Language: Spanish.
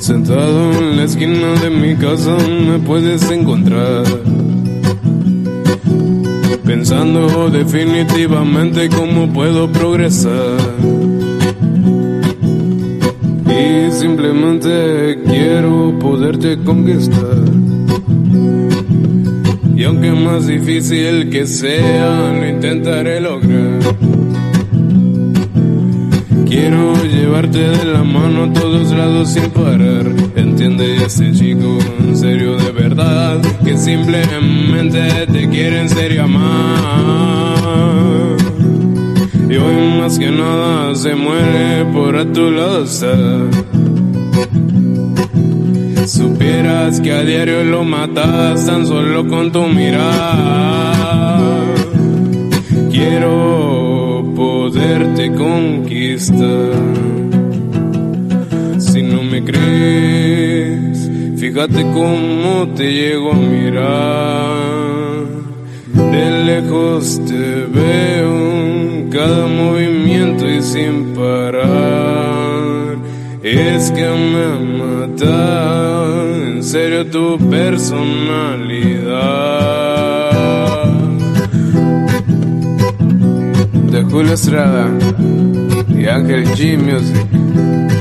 Sentado en la esquina de mi casa me puedes encontrar, pensando definitivamente cómo puedo progresar. Y simplemente quiero poderte conquistar. Y aunque más difícil que sea, lo intentaré lograr. Quiero llevarte de la mano a todos lados sin parar. Entiende ese chico en serio de verdad, que simplemente te quiere en serio amar. Y hoy más que nada se muere por a tu lado estar. Supieras que a diario lo matas tan solo con tu mirar. Quiero poderte conquistar. Si no me crees, fíjate cómo te llego a mirar. De lejos te veo en cada movimiento y sin parar. Es que me mata en serio tu personalidad. De Julio Estrada y Ángel G Music.